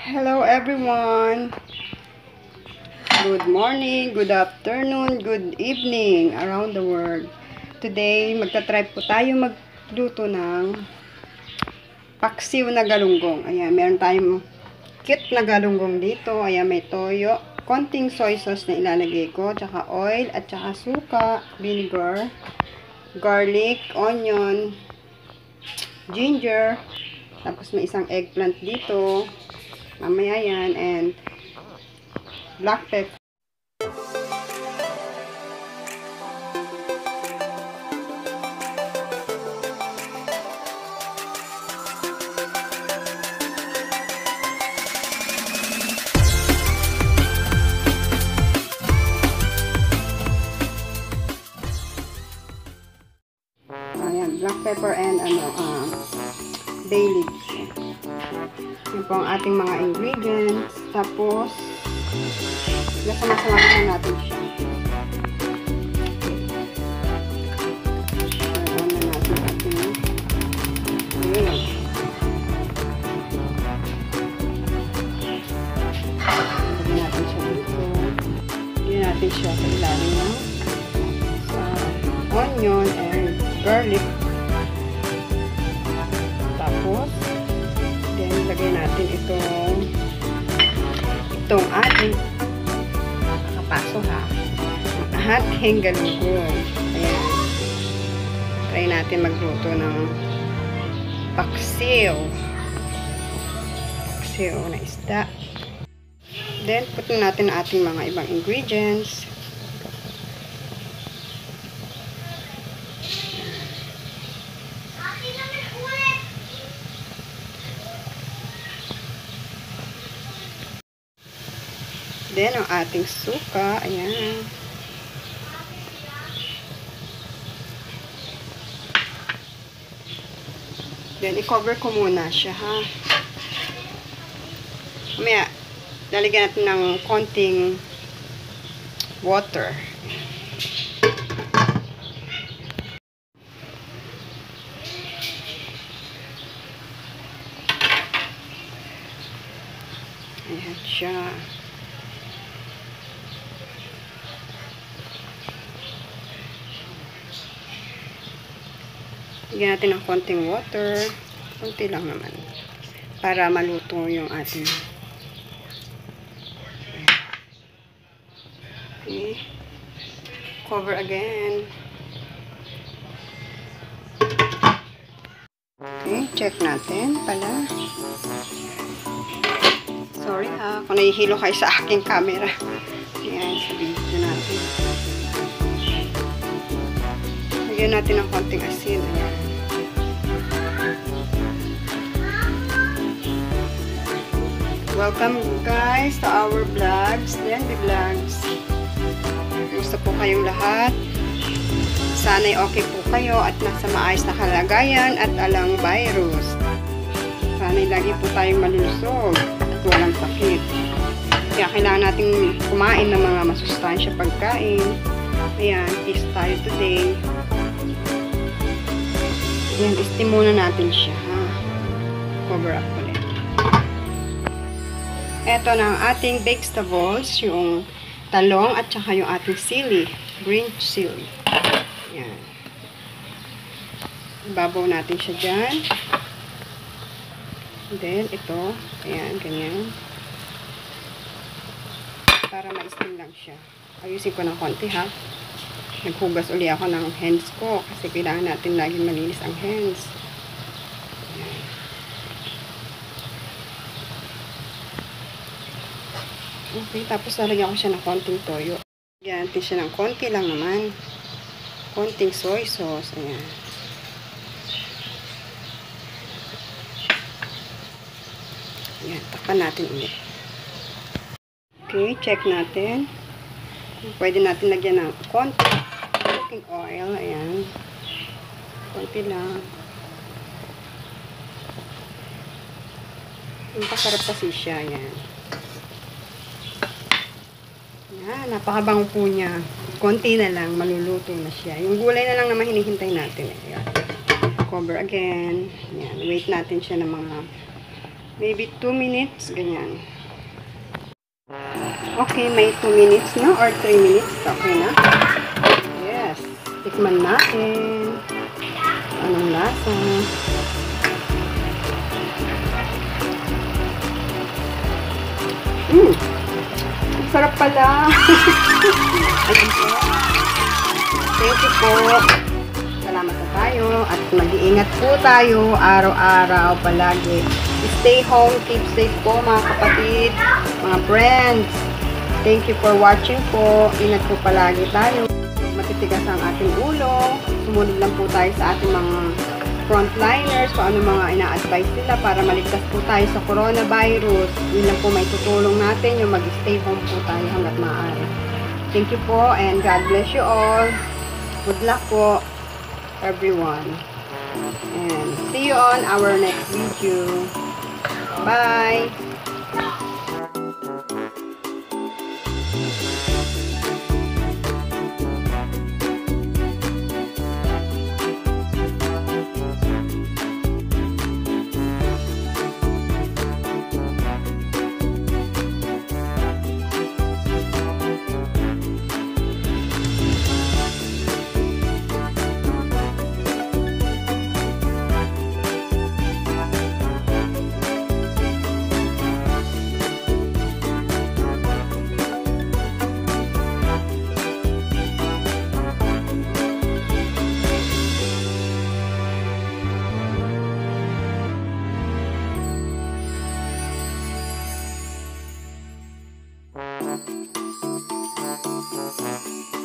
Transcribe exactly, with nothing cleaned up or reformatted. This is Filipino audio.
Hello everyone! Good morning, good afternoon, good evening around the world. Today, magta-try po tayo magluto ng paksiw na galunggong. Ayan, meron tayong cute na galunggong dito. Ayan, may toyo, konting soy sauce na ilalagay ko, tsaka oil, at tsaka suka, vinegar, garlic, onion, ginger, tapos may isang eggplant dito. Mamaya yan, and black pepper. Ayan, black pepper and ano, um, bay leaves. Yan po ang ating mga ingredients. Tapos, nasama-sama natin siya. Ayan na natin ating ayan. Lagyan natin siya dito. Lagyan natin siya sa ilalim ng sa onion and garlic. Tapos, then, lagay natin itong itong ating nakapaso ha. Ang ating galunggong. Ayan. Try natin magluto ng paksiw. Paksiw na isda. Then, putin natin ang ating mga ibang ingredients. Then, ang ating suka. Ayan. Then, i-cover ko muna siya, ha. Mamaya, lalagyan natin ng konting water. Ayan siya. Lagyan natin ng konting water. Konti lang naman. Para maluto yung ating. Okay. Cover again. Okay. Check natin pala. Sorry ha. Kung nahihilo kayo sa aking camera. Ayan. Sabihin na natin. Lagyan natin ng konting asin. Ayan. Welcome guys to our vlogs, Dandy Vlogs. Gusto po kayong lahat. Sana'y okay po kayo at nasa maayos na kalagayan at alang virus. Sana'y lagi po tayong malusog at walang sakit. Kaya kailangan natin kumain ng mga masustansya pagkain. Ayan, taste tayo today. Ayan, steam muna natin siya, ha. Cover up ulit. Ito na ang ating vegetables, yung talong at saka yung ating sili, green chili. Ayan. Ibabaw natin siya dyan. Then, ito. Ayan, ganyan. Para ma-steam lang siya. Ayusin ko ng konti, ha. Naghugas uli ako ng hands ko kasi kailangan natin laging malinis ang hands. Ayan. Okay, tapos lalagyan ko siya ng konting toyo. Lagyan natin siya ng konti lang naman. Konting soy sauce. Ayan. Ayan, takpan natin ulit. Okay, check natin. Pwede natin lagyan ng konti cooking oil. Ayan. Konti lang. Napakasarap kasi siya. Ayan. Ayan. Napakabango po niya. Konti na lang. Maluluto na siya. Yung gulay na lang naman hinihintay natin. Ayan. Cover again. Ayan. Wait natin siya ng mga Maybe two minutes, ganyan. Okay, may two minutes na or three minutes. Okay na. Yes. Tikman natin. Anong lasa? Mmm. Sarap pala. Ayan po. Thank you po. Salamat na tayo. At mag-iingat po tayo araw-araw palagi. Stay home. Keep safe po mga kapatid. Mga friends. Thank you for watching po. Ingat po palagi tayo. Matitigas ang ating ulo. Sumunod lang po tayo sa ating mga frontliners, kung ano mga ina-advise nila para maligtas po tayo sa coronavirus. Yun lang po may tutulong natin, yung mag-stay home po tayo hanggat maaari. Thank you po and God bless you all. Good luck po, everyone. And see you on our next video. Bye! Thank you.